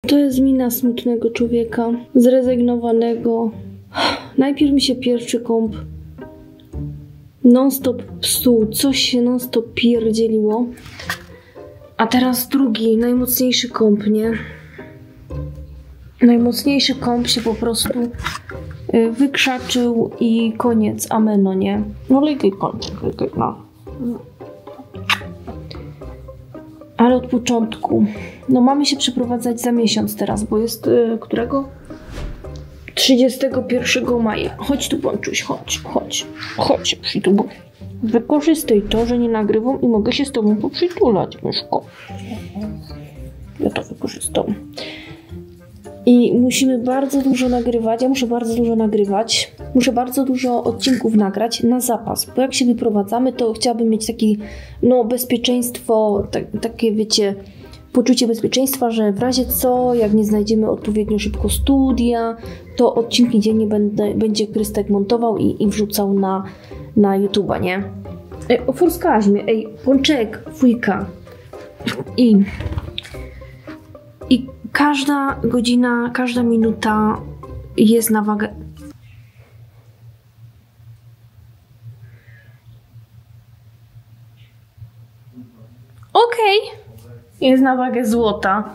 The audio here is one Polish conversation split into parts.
To jest mina smutnego człowieka, zrezygnowanego. Najpierw mi się pierwszy kąp non-stop psuł, coś się non-stop pierdzieliło. A teraz drugi, najmocniejszy kąp, nie? Najmocniejszy kąp się po prostu wykrzaczył i koniec, ameno, nie? No lekki kącik, no. Ale od początku. No mamy się przeprowadzać za miesiąc teraz, bo jest którego? 31 maja. Chodź tu, Bączuś, chodź, przytul. Wykorzystaj to, że nie nagrywam i mogę się z tobą poprzytulać, myszko. Ja to wykorzystam. I musimy bardzo dużo nagrywać, ja muszę bardzo dużo nagrywać. Muszę bardzo dużo odcinków nagrać na zapas, bo jak się wyprowadzamy, to chciałabym mieć takie, no, bezpieczeństwo, takie, wiecie, poczucie bezpieczeństwa, że w razie co, jak nie znajdziemy odpowiednio szybko studia, to odcinki dziennie będzie Krystek montował i wrzucał na YouTube'a, nie? Ofurskałaś mnie, Pączek, fujka. I każda godzina, każda minuta jest na wagę. Okej. Jest na wagę złota.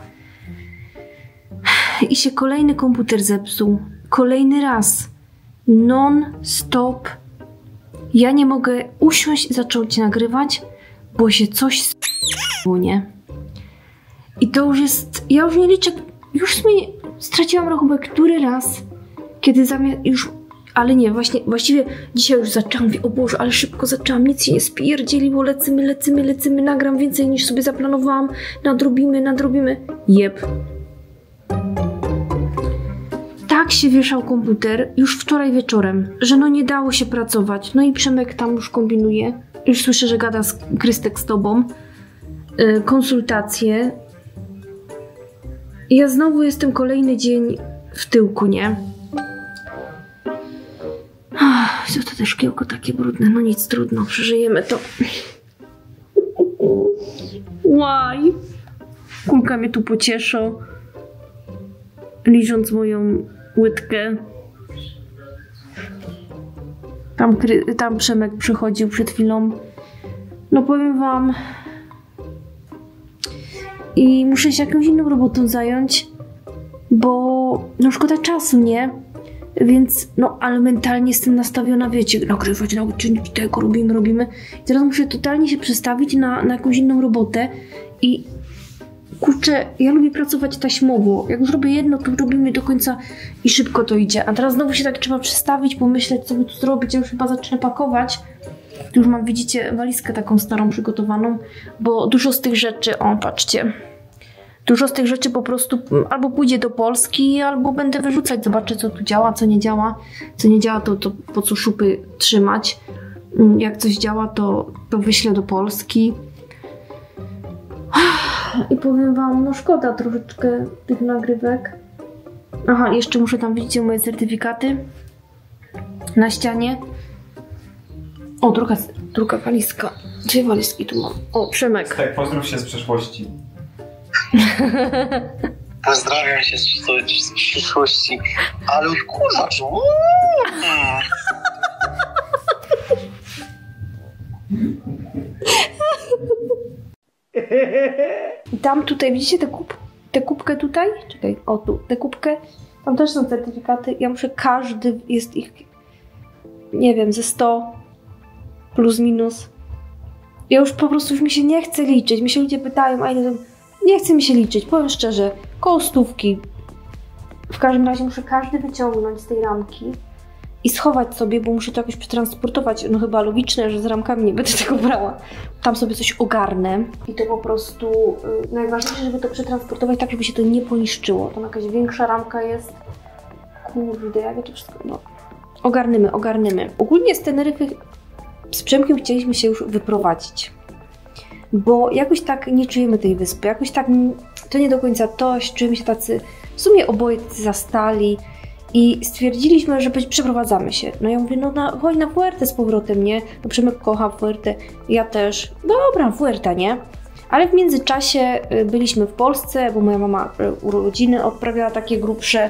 I się kolejny komputer zepsuł. Kolejny raz. Non-stop. Ja nie mogę usiąść i zacząć nagrywać, bo się coś s***ło, nie? I to już jest... Ja już nie liczę... Już straciłam rachubek, który raz, kiedy już... Ale nie, właściwie dzisiaj już zaczęłam, mówię, o Boże, ale szybko zaczęłam, nic się nie spierdzieliło, lecimy, nagram więcej niż sobie zaplanowałam, nadrobimy. Jeb. Tak się wieszał komputer już wczoraj wieczorem, że no nie dało się pracować. No i Przemek tam już kombinuje. Już słyszę, że gada Krystek z tobą. Konsultacje. I ja znowu jestem kolejny dzień w tyłku, nie? To te szkiełko takie brudne, no nic, trudno, przeżyjemy to. Łaj! Kulka mnie tu pociesza, liżąc moją łydkę. Tam Przemek przychodził przed chwilą. No powiem wam... I muszę się jakąś inną robotą zająć, bo no szkoda czasu, nie? Więc, no, ale mentalnie jestem nastawiona, wiecie, nagrywać, odcinki tego robimy. I teraz muszę totalnie się przestawić na jakąś inną robotę i kurczę, ja lubię pracować taśmowo. Jak już robię jedno, to robimy do końca i szybko to idzie. A teraz znowu się tak trzeba przestawić, pomyśleć, co by tu zrobić. Ja już chyba zacznę pakować. Tu już mam, widzicie, walizkę taką starą przygotowaną, bo dużo z tych rzeczy, o, patrzcie. Dużo z tych rzeczy po prostu albo pójdzie do Polski, albo będę wyrzucać. Zobaczę, co tu działa, co nie działa. Co nie działa, to po co szupy trzymać. Jak coś działa, to wyślę do Polski. I powiem wam, no szkoda troszeczkę tych nagrywek. Aha, jeszcze muszę tam, widzicie, moje certyfikaty na ścianie. O, druga walizka. Dwie walizki tu mam. O, Przemek. Tak, pozdrów się z przeszłości. Pozdrawiam się z przyszłości. Ale kurzacz. Tam tutaj, widzicie tę kubkę tutaj? Czekaj, o tu, tę kubkę. Tam też są certyfikaty. Ja muszę, każdy, jest ich, nie wiem, ze 100 plus minus. Ja już po prostu mi się nie chce liczyć. Mi się ludzie pytają, a ile to... Nie chce mi się liczyć, powiem szczerze. Koło 100. W każdym razie muszę każdy wyciągnąć z tej ramki i schować sobie, bo muszę to jakoś przetransportować. No chyba logiczne, że z ramkami nie będę tego brała. Tam sobie coś ogarnę i to po prostu najważniejsze, żeby to przetransportować tak, żeby się to nie poniszczyło. Tam jakaś większa ramka jest. Kurde, jak to wszystko... No. Ogarnymy. Ogólnie z Teneryfy z Przemkiem chcieliśmy się już wyprowadzić. Bo jakoś tak nie czujemy tej wyspy, jakoś tak to nie do końca to, czujemy się tacy w sumie oboje zastali i stwierdziliśmy, że przeprowadzamy się. No ja mówię, no chodź na Fuerte z powrotem, nie? No Przemek kocha Fuerte, ja też. Dobra, Fuerta, nie? Ale w międzyczasie byliśmy w Polsce, bo moja mama urodziny odprawiała takie grubsze.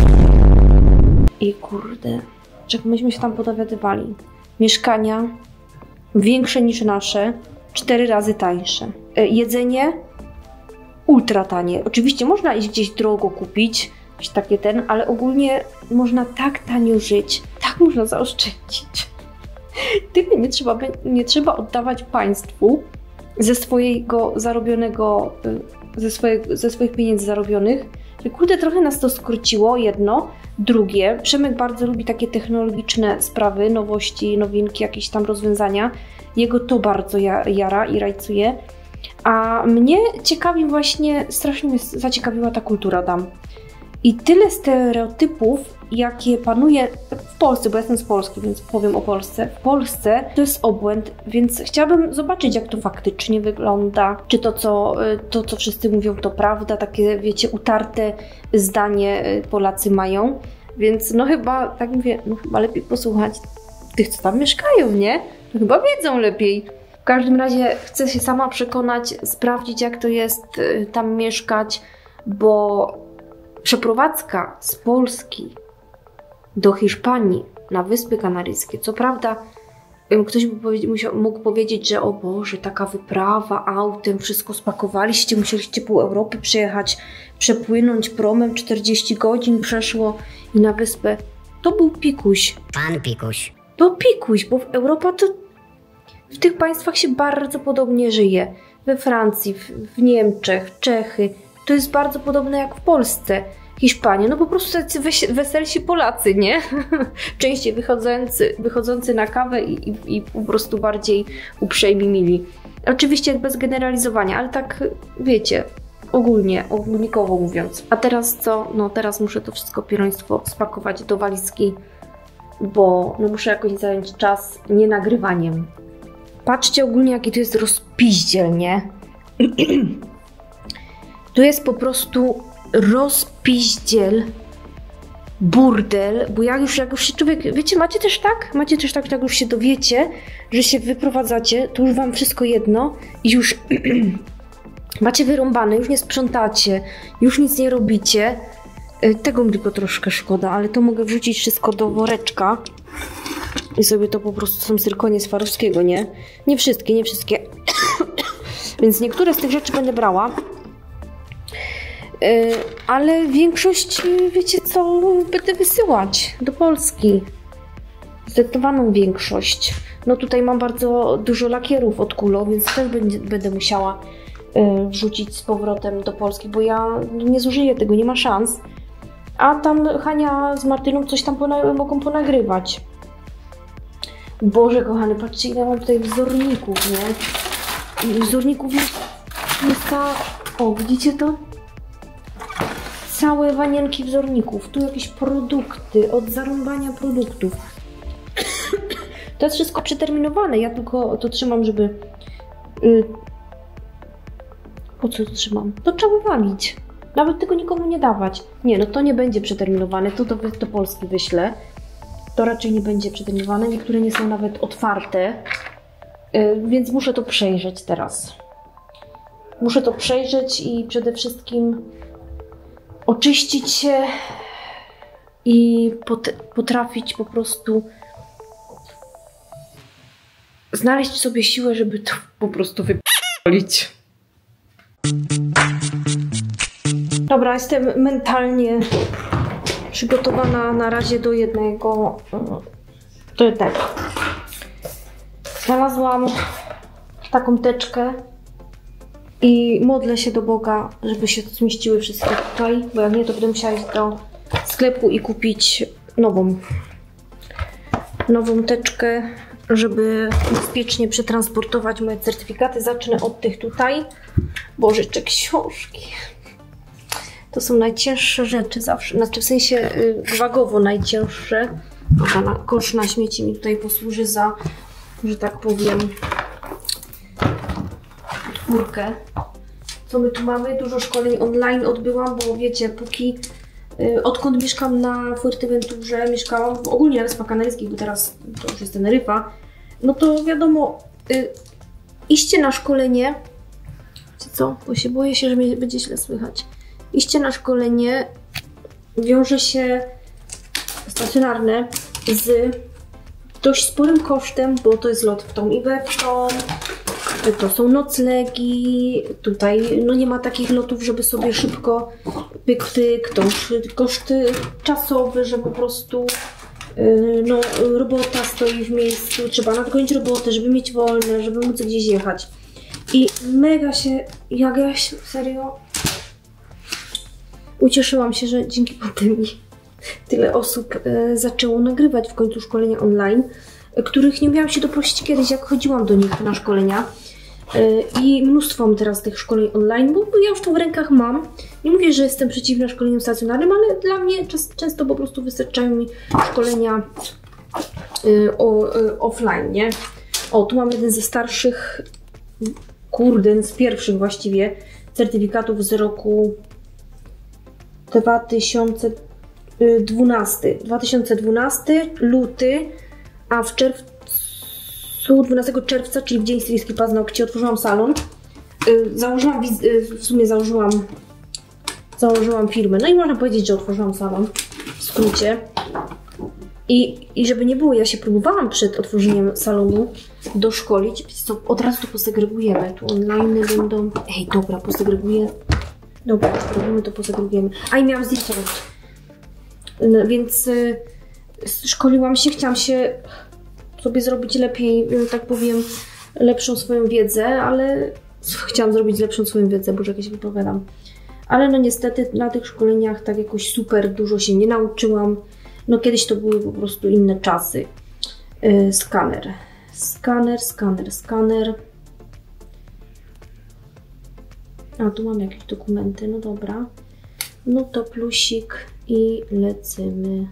I kurde, czego myśmy się tam podowiadywali. Mieszkania większe niż nasze, 4 razy tańsze. Jedzenie ultra tanie. Oczywiście można iść gdzieś drogo kupić, takie ale ogólnie można tak tanio żyć, tak można zaoszczędzić. Tyle nie trzeba oddawać państwu ze swojego zarobionego, ze swoich pieniędzy zarobionych. Kurde, trochę nas to skróciło, jedno. Drugie, Przemek bardzo lubi takie technologiczne sprawy, nowości, nowinki, jakieś tam rozwiązania. Jego to bardzo jara i rajcuje. A mnie ciekawi właśnie, strasznie mnie zaciekawiła ta kultura tam. I tyle stereotypów, jakie panuje w Polsce, bo ja jestem z Polski, więc powiem o Polsce. W Polsce to jest obłęd, więc chciałabym zobaczyć, jak to faktycznie wygląda. Czy to, co wszyscy mówią, to prawda, takie, wiecie, utarte zdanie Polacy mają. Więc no chyba, tak mówię, no chyba lepiej posłuchać tych, co tam mieszkają, nie? To chyba wiedzą lepiej. W każdym razie chcę się sama przekonać, sprawdzić, jak to jest tam mieszkać, bo przeprowadzka z Polski do Hiszpanii na Wyspy Kanaryjskie, co prawda ktoś mógł powiedzieć, że o Boże, taka wyprawa autem, wszystko spakowaliście, musieliście pół Europy przejechać, przepłynąć promem, 40 godzin przeszło i na wyspę. To był pikuś. Pan pikuś. To pikuś, bo w Europa to w tych państwach się bardzo podobnie żyje. We Francji, w Niemczech, Czechy. To jest bardzo podobne jak w Polsce. Hiszpania, no po prostu tacy weselsi Polacy, nie? Częściej wychodzący na kawę i po prostu bardziej uprzejmi, mili. Oczywiście bez generalizowania, ale tak wiecie, ogólnikowo mówiąc. A teraz co? No teraz muszę to wszystko pieroństwo spakować do walizki, bo no muszę jakoś zająć czas nie nagrywaniem. Patrzcie ogólnie, jaki to jest rozpiździel, nie? Tu jest po prostu rozpiździel, burdel, bo jak już się człowiek, wiecie, macie też tak, że jak już się dowiecie, że się wyprowadzacie, to już wam wszystko jedno i już macie wyrąbane, już nie sprzątacie, już nic nie robicie. Tego mi tylko troszkę szkoda, ale to mogę wrzucić wszystko do woreczka i sobie to po prostu są cyrkonie Swarowskiego, nie? Nie wszystkie. Więc niektóre z tych rzeczy będę brała. Ale większość, wiecie co, będę wysyłać do Polski. Zdecydowaną większość. No tutaj mam bardzo dużo lakierów od Kulo, więc też będę musiała wrzucić z powrotem do Polski, bo ja nie zużyję tego, nie ma szans. A tam Hania z Martyną coś tam mogą ponagrywać. Boże kochany, patrzcie, ile mam tutaj wzorników, nie? Wzorników jest o, widzicie to? Całe wanienki wzorników. Tu jakieś produkty, od zarąbania produktów. To jest wszystko przeterminowane. Ja tylko to trzymam, żeby... Po co to trzymam? To trzeba wywalić. Nawet tego nikomu nie dawać. Nie, no to nie będzie przeterminowane. To do Polski wyślę. To raczej nie będzie przeterminowane. Niektóre nie są nawet otwarte. Więc muszę to przejrzeć teraz. Muszę to przejrzeć i przede wszystkim oczyścić się i potrafić po prostu znaleźć sobie siłę, żeby to po prostu wypalić. Dobra, jestem mentalnie przygotowana na razie do jednego. Znalazłam taką teczkę i modlę się do Boga, żeby się zmieściły wszystkie tutaj, bo jak nie, to będę musiała iść do sklepu i kupić nową teczkę, żeby bezpiecznie przetransportować moje certyfikaty. Zacznę od tych tutaj. Boże, jeszcze książki. To są najcięższe rzeczy zawsze, znaczy w sensie wagowo najcięższe. Kosz na śmieci mi tutaj posłuży za, że tak powiem, czwórkę. Co my tu mamy? Dużo szkoleń online odbyłam, bo wiecie, odkąd mieszkam na Fuerteventurze, mieszkałam ogólnie na Wyspach Kanaryjskich, bo teraz to już jest Teneryfa, no to wiadomo, iście na szkolenie co? Bo się boję się, że mnie będzie źle słychać. Iście na szkolenie wiąże się stacjonarne z dość sporym kosztem, bo to jest lot w tą i we w tą, to są noclegi, tutaj no nie ma takich lotów, żeby sobie szybko pyk, to już koszty czasowe, że po prostu no, robota stoi w miejscu, trzeba nadgonić robotę, żeby mieć wolne, żeby móc gdzieś jechać. I mega się, jak ja się serio ucieszyłam się, że dzięki pandemii tyle osób zaczęło nagrywać w końcu szkolenia online, których nie umiałam się doprosić kiedyś, jak chodziłam do nich na szkolenia. I mnóstwo mam teraz tych szkoleń online, bo ja już to w rękach mam. Nie mówię, że jestem przeciwna szkoleniom stacjonarnym, ale dla mnie często po prostu wystarczają mi szkolenia offline, nie? O, tu mam jeden ze starszych, kurde, z pierwszych właściwie certyfikatów z roku 2012, luty, a w czerwcu, 12 czerwca, czyli w dzień stylisty paznokci, otworzyłam salon. Założyłam firmę. No i można powiedzieć, że otworzyłam salon w skrócie. I żeby nie było, ja się próbowałam przed otworzeniem salonu doszkolić. To od razu to posegregujemy. Tu online będą. Ej, dobra, posegreguję. Dobra, robimy to, posegregujemy. A i miałam zdjęcia. No, więc szkoliłam się, chciałam się sobie zrobić lepiej, tak powiem, lepszą swoją wiedzę, ale chciałam zrobić lepszą swoją wiedzę, bo jakieś wypowiadam. Ale no niestety na tych szkoleniach tak jakoś super dużo się nie nauczyłam. No kiedyś to były po prostu inne czasy. Skaner. A tu mam jakieś dokumenty, no dobra. No to plusik i lecimy.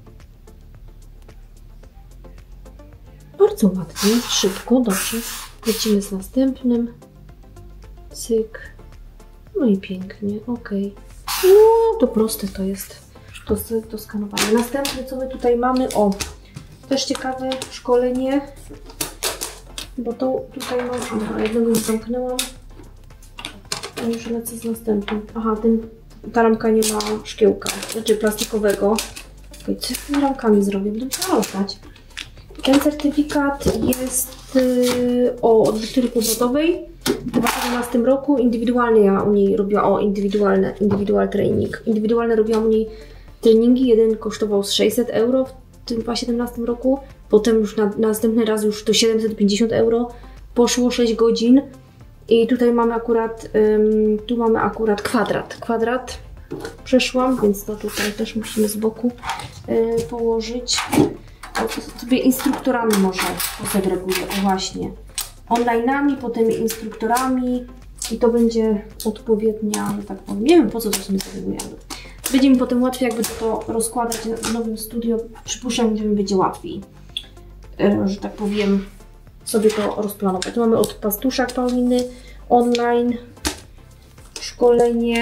Bardzo ładnie, szybko, dobrze. Lecimy z następnym. Cyk. No i pięknie, ok. No to proste to jest do skanowania. Następne, co my tutaj mamy, o, też ciekawe szkolenie, bo to tutaj mam, aha, jednego nie zamknęłam. Już lecę z następnym. Aha, ta ramka nie ma szkiełka, znaczy plastikowego. Okay, co tymi ramkami zrobię? Będę musiała oddać. Ten certyfikat jest od lektury powodowej w 2017 roku. Indywidualnie ja u niej robiłam, indywidual training. Indywidualne robiłam u niej treningi. Jeden kosztował 600 euro w tym 2017 roku. Potem już na następny raz już to 750 euro. Poszło 6 godzin. I tutaj mamy akurat kwadrat. Przeszłam, więc to tutaj też musimy z boku położyć. Sobie instruktorami może posegreguję, właśnie. Online'ami, potem instruktorami i to będzie odpowiednia, że tak powiem. Nie wiem, po co to sobie segregujemy. Będzie mi potem łatwiej, jakby to rozkładać w nowym studio. Przypuszczam, że mi będzie łatwiej, że tak powiem, sobie to rozplanować. Tu mamy od Pastuszak Pauliny online szkolenie.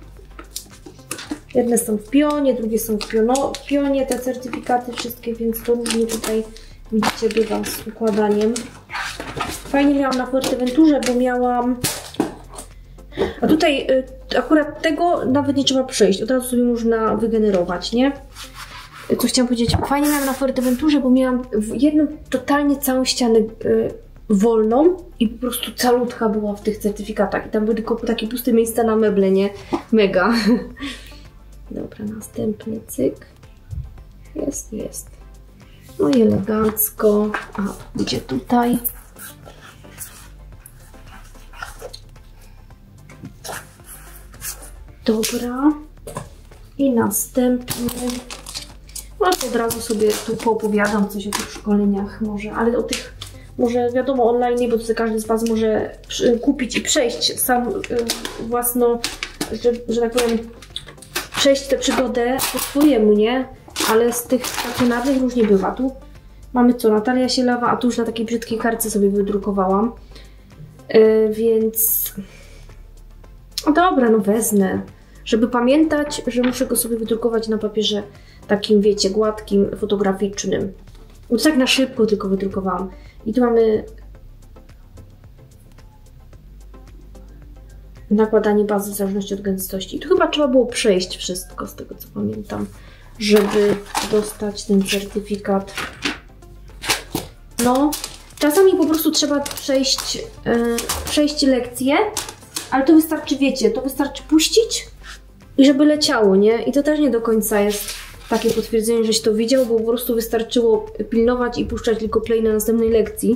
Jedne są w Pionie, drugie są w Pionie, te certyfikaty wszystkie, więc to różnie tutaj, widzicie, bywa z układaniem. Fajnie miałam na Fuerteventurze, bo miałam... A tutaj akurat tego nawet nie trzeba przejść, od razu sobie można wygenerować, nie? Co chciałam powiedzieć, fajnie miałam na Fuerteventurze, bo miałam jedną totalnie całą ścianę wolną i po prostu calutka była w tych certyfikatach i tam były tylko takie puste miejsca na meble, nie? Mega. Dobra, następny cyk. Jest. No i elegancko. A, idzie tutaj. Dobra. I następny. No to od razu sobie tu poopowiadam coś o tych szkoleniach może, ale o tych może wiadomo online, bo tutaj każdy z Was może kupić i przejść sam własno, że tak powiem, przejść tę przygodę po swojemu, nie? Ale z tych stacjonarnych różnie bywa. Tu mamy co? Natalia Sielawa, a tu już na takiej brzydkiej kartce sobie wydrukowałam. Więc... No dobra, no wezmę. Żeby pamiętać, że muszę go sobie wydrukować na papierze takim, wiecie, gładkim, fotograficznym. Bo to tak na szybko tylko wydrukowałam. I tu mamy... nakładanie bazy w zależności od gęstości. I tu chyba trzeba było przejść wszystko, z tego co pamiętam, żeby dostać ten certyfikat. No, czasami po prostu trzeba przejść lekcję, ale to wystarczy, wiecie, to wystarczy puścić i żeby leciało, nie? I to też nie do końca jest takie potwierdzenie, żeś to widział, bo po prostu wystarczyło pilnować i puszczać tylko play na następnej lekcji.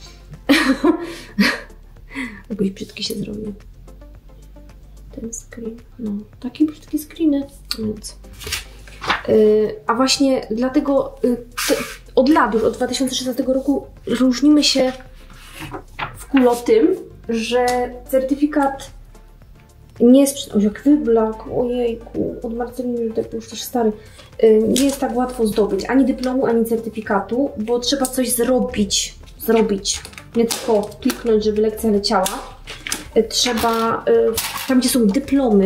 Jakoś brzydki się zrobił. Ten screen. No, takie brzydkie screeny. Więc. A właśnie dlatego od lat, już od 2016 roku różnimy się w Kulo tym, że certyfikat nie jest... O, jak wyblakł, ojejku, od Marceliny tak już też stary. Nie jest tak łatwo zdobyć ani dyplomu, ani certyfikatu, bo trzeba coś zrobić. Nie tylko kliknąć, żeby lekcja leciała. Trzeba, tam gdzie są dyplomy,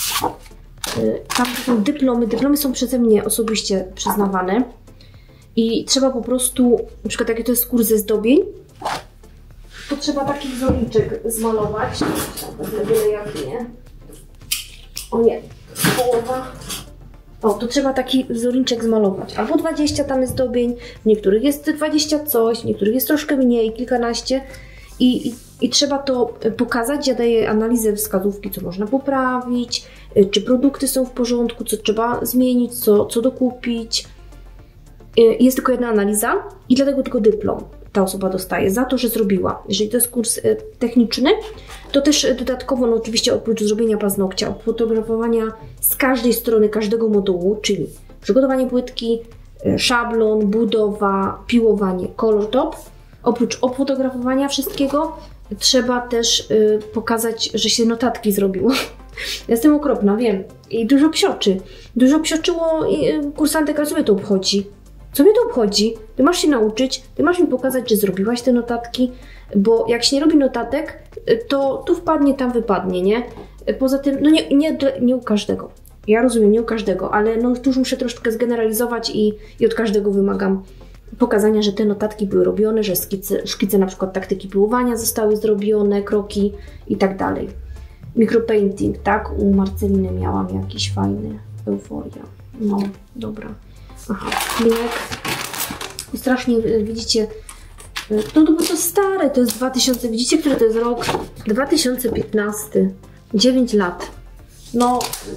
dyplomy są przeze mnie osobiście przyznawane i trzeba po prostu, na przykład jak to jest kurs ze zdobień, to trzeba taki wzorniczek zmalować. Byle jak nie. O nie, połowa. O, to trzeba taki wzorniczek zmalować. Albo 20 tam jest zdobień, w niektórych jest 20 coś, w niektórych jest troszkę mniej, kilkanaście. I trzeba to pokazać. Ja daję analizę, wskazówki, co można poprawić, czy produkty są w porządku, co trzeba zmienić, co dokupić. Jest tylko jedna analiza i dlatego tylko dyplom ta osoba dostaje za to, że zrobiła. Jeżeli to jest kurs techniczny, to też dodatkowo, no oczywiście oprócz zrobienia paznokcia, fotografowania z każdej strony każdego modułu, czyli przygotowanie płytki, szablon, budowa, piłowanie, color top, oprócz obfotografowania wszystkiego, trzeba też pokazać, że się notatki zrobiło. Jestem okropna, wiem. I dużo psioczy. Dużo psioczyło kursantek, ale co mnie to obchodzi? Co mnie to obchodzi? Ty masz się nauczyć, ty masz mi pokazać, że zrobiłaś te notatki, bo jak się nie robi notatek, to tu wpadnie, tam wypadnie, nie? Poza tym, no nie u każdego. Ja rozumiem, nie u każdego, ale no tu już muszę troszkę zgeneralizować i od każdego wymagam pokazania, że te notatki były robione, że szkice na przykład taktyki piłowania zostały zrobione, kroki i tak dalej. Micropainting, tak? U Marceliny miałam jakiś fajny. Euforia. No, dobra. Aha, klinek. Strasznie, widzicie, no to bo to stare, to jest 2000, widzicie, który to jest rok? 2015. 9 lat. No,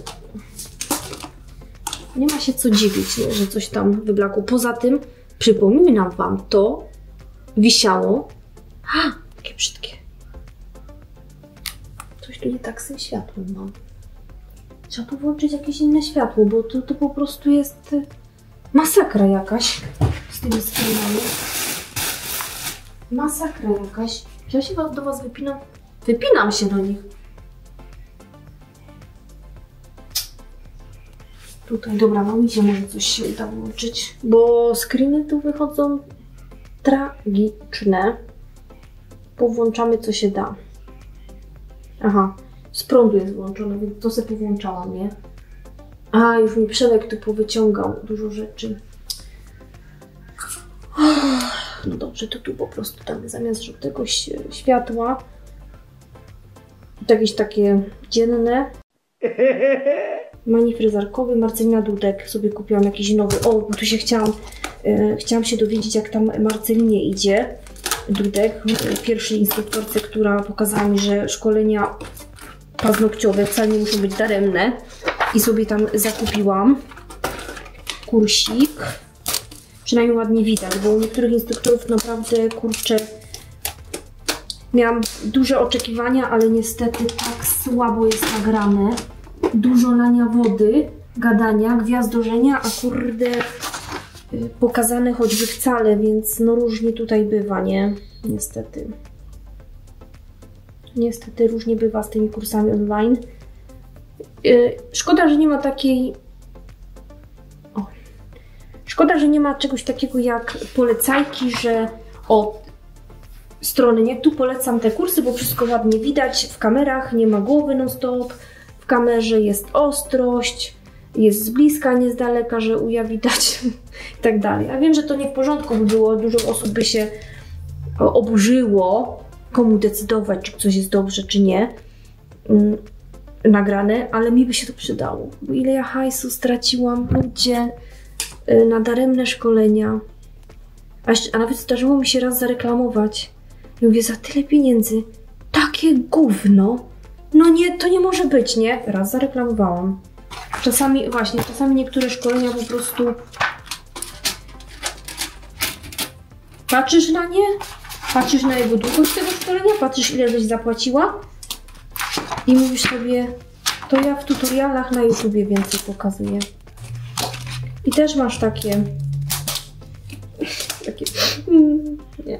nie ma się co dziwić, nie, że coś tam wyblakło. Poza tym, przypominam Wam, to wisiało. Takie brzydkie. Coś tu nie tak z tym światłem mam. Trzeba tu włączyć jakieś inne światło, bo to po prostu jest masakra jakaś z tymi screenami. Masakra jakaś. Czy ja się do Was wypinam? Wypinam się do nich. Tutaj, dobra, no idzie, może coś się uda włączyć, bo screeny tu wychodzą tragiczne. Powłączamy, co się da. Aha, z prądu jest włączone, więc to sobie powłączałam, nie? A, już mi Przemek tu powyciągał dużo rzeczy. No dobrze, to tu po prostu damy zamiast żółtego światła jakieś takie dzienne. Mani fryzarkowy, Marcelina Dudek. Sobie kupiłam jakiś nowy. O, bo tu się chciałam się dowiedzieć, jak tam Marcelinie idzie. Dudek, pierwszej instruktorce, która pokazała mi, że szkolenia paznokciowe wcale nie muszą być daremne. I sobie tam zakupiłam kursik. Przynajmniej ładnie widać, bo u niektórych instruktorów naprawdę, kurczę, miałam duże oczekiwania, ale niestety tak słabo jest nagrane. Dużo lania wody, gadania, gwiazdorzenia, a kurde pokazane choćby wcale, więc no różnie tutaj bywa, nie? Niestety. Niestety różnie bywa z tymi kursami online. Szkoda, że nie ma takiej... Szkoda, że nie ma czegoś takiego jak polecajki, że strony, nie? Tu polecam te kursy, bo wszystko ładnie widać w kamerach, nie ma głowy non stop, w kamerze jest ostrość, jest z bliska, nie z daleka, że uja widać i tak dalej. A wiem, że to nie w porządku by było, dużo osób by się oburzyło, komu decydować, czy coś jest dobrze, czy nie. nagrane, ale mi by się to przydało. Bo ile ja hajsu straciłam, ludzie, na daremne szkolenia. A nawet zdarzyło mi się raz zareklamować. I mówię, za tyle pieniędzy, takie gówno. No nie, to nie może być, nie? Raz zareklamowałam. Czasami, właśnie, czasami niektóre szkolenia po prostu patrzysz na nie, patrzysz na jego długość tego szkolenia, patrzysz ile żeś zapłaciła i mówisz sobie, to ja w tutorialach na YouTubie więcej pokazuję. I też masz takie nie.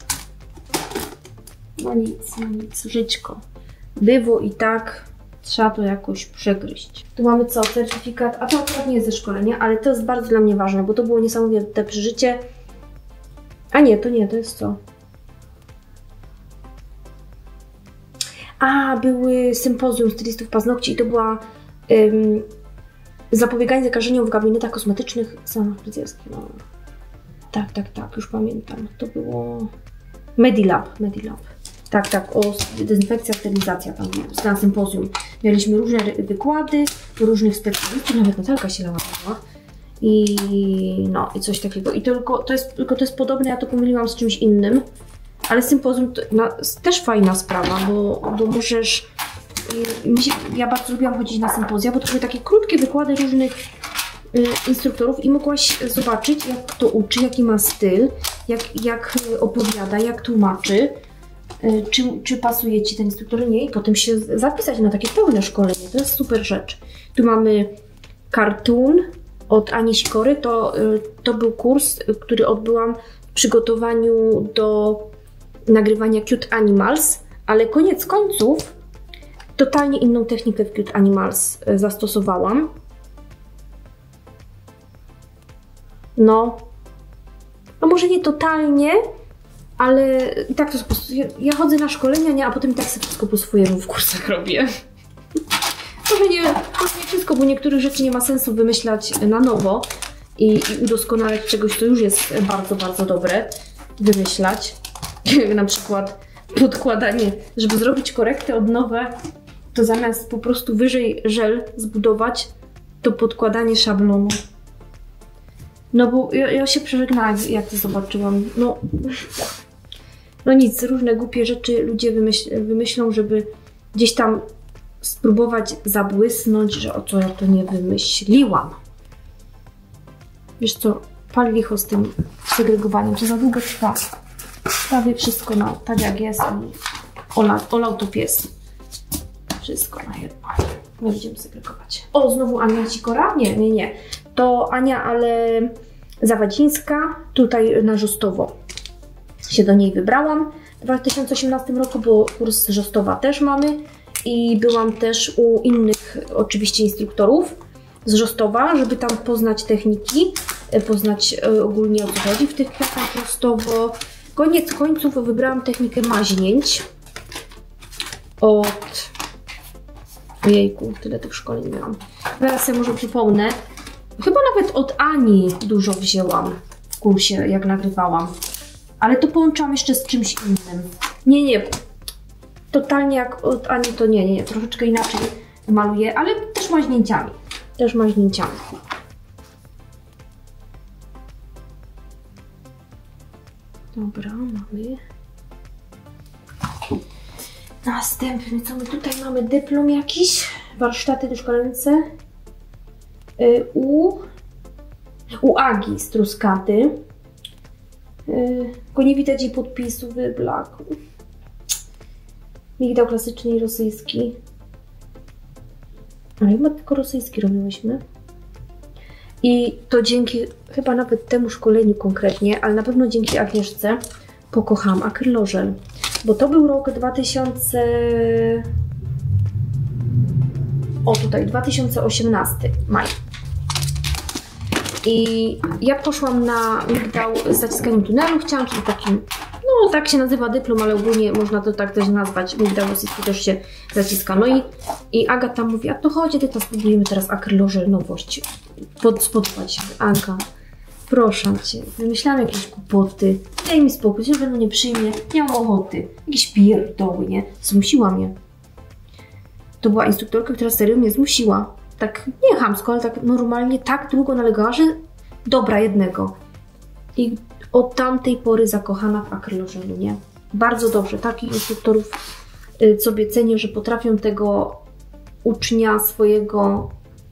No nic, żyćko. Bywo i tak trzeba to jakoś przegryźć. Tu mamy co? Certyfikat, a to akurat nie jest ze szkolenia, ale to jest bardzo dla mnie ważne, bo to było niesamowite przeżycie. A nie, to jest co? A, były sympozjum stylistów paznokci i to była zapobieganie zakażeniom w gabinetach kosmetycznych w Stanach Fryzjerskich. No. Tak, już pamiętam. To było Medilab. Tak, o dezynfekcja, sterylizacja tam na sympozjum. Mieliśmy różne wykłady, różnych specjalistów, nawet Natalka się lała. I coś takiego. I to jest podobne, ja to pomyliłam z czymś innym, ale sympozjum to też fajna sprawa, bo możesz... Ja bardzo lubiłam chodzić na sympozja, bo to były takie krótkie wykłady różnych instruktorów i mogłaś zobaczyć, jak kto uczy, jaki ma styl, jak opowiada, jak tłumaczy, czy pasuje Ci ten instruktor, nie, i potem się zapisać na takie pełne szkolenie. To jest super rzecz. Tu mamy Cartoon od Ani Sikory. To był kurs, który odbyłam w przygotowaniu do nagrywania Cute Animals, ale koniec końców totalnie inną technikę w Cute Animals zastosowałam. No może nie totalnie, ale i tak to po prostu, ja chodzę na szkolenia, nie, a potem i tak sobie wszystko po swojemu w kursach robię. Może nie wszystko, bo niektórych rzeczy nie ma sensu wymyślać na nowo i udoskonalać czegoś, co już jest bardzo, bardzo dobre wymyślać. Na przykład podkładanie, żeby zrobić korektę od nowa, to zamiast po prostu wyżej żel zbudować, to podkładanie szablonu. No bo ja się przeżegnałam, jak to zobaczyłam. No nic, różne głupie rzeczy ludzie wymyślą, żeby gdzieś tam spróbować zabłysnąć, że o co ja to nie wymyśliłam. Wiesz co, pal licho z tym segregowaniem, to za długo trwa. Stawię wszystko tak jak jest i olał to pies. Wszystko na jedno. Nie będziemy segregować. O, znowu Ania Sikora? Nie. To Ania, ale Zawadzińska, tutaj na Rzostowo się do niej wybrałam w 2018 roku, bo kurs Rzostowa też mamy i byłam też u innych oczywiście instruktorów z Rzostowa, żeby tam poznać techniki, poznać ogólnie o co chodzi w tych kwiatach Rzostowo. Koniec końców wybrałam technikę maźnięć od... Ojejku, tyle tych szkoleń miałam. Teraz sobie może przypomnę. Chyba nawet od Ani dużo wzięłam w kursie, jak nagrywałam. Ale to połączyłam jeszcze z czymś innym. Nie. Totalnie jak od Ani to nie. Troszeczkę inaczej maluję, ale też maźnięciami. Dobra, mamy. Następny, co my tutaj mamy? Dyplom jakiś? Warsztaty doszkalające. U Agi z Truskaty. Tylko nie widać jej podpisu, wyblakł. Migdał klasyczny i rosyjski. Ale chyba tylko rosyjski robiłyśmy. I to dzięki chyba nawet temu szkoleniu konkretnie, ale na pewno dzięki Agnieszce pokocham akrylożel. Bo to był rok 2018, maj. I ja poszłam na migdał z zaciskaniem tunelu, chciałam sobie takim, no tak się nazywa dyplom, ale ogólnie można to tak też nazwać, migdał rosyjski też się zaciska. No i Aga tam mówi, a to chodź, to spróbujemy teraz akrylożel, nowość, spodobać. Aga, proszę Cię, wymyślałam jakieś głupoty, daj mi spokój, że nie przyjmie, nie mam ochoty, jakieś pierdoły, nie? Zmusiła mnie. to była instruktorka, która serio mnie zmusiła. Tak nie chamsko, ale tak normalnie tak długo nalegała, że dobra jednego. I od tamtej pory zakochana w akrylożelu, nie? Bardzo dobrze. Takich instruktorów sobie cenię, że potrafią tego ucznia swojego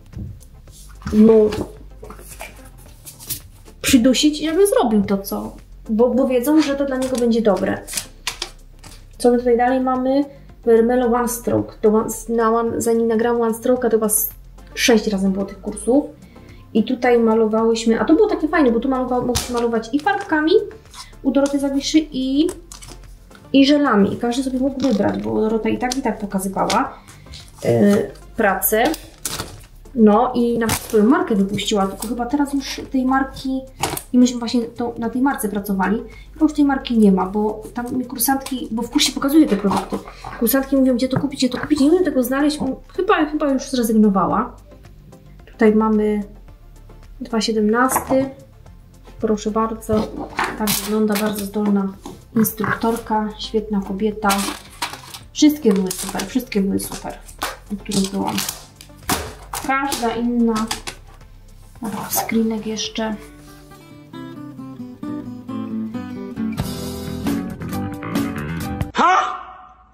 przydusić, żeby zrobił to, co... Bo wiedzą, że to dla niego będzie dobre. Co my tutaj dalej mamy? Vermelo One Stroke. Zanim nagrałam One Stroke, to chyba 6 razy było tych kursów. I tutaj malowałyśmy, a to było takie fajne, bo tu mogliśmy malować i farbkami u Doroty Zawiszy i żelami. I każdy sobie mógł wybrać, bo Dorota i tak pokazywała pracę. No i nawet swoją markę wypuściła, tylko chyba teraz już tej marki, i myśmy właśnie na tej marce pracowali, bo już tej marki nie ma, bo tam mi kursantki, bo w kursie pokazuje te produkty, kursantki mówią, gdzie to kupić, nie umiem tego znaleźć, chyba już zrezygnowała. Tutaj mamy 2,17, proszę bardzo, tak wygląda bardzo zdolna instruktorka, świetna kobieta. Wszystkie były super, u których byłam. Każda inna, screenek jeszcze.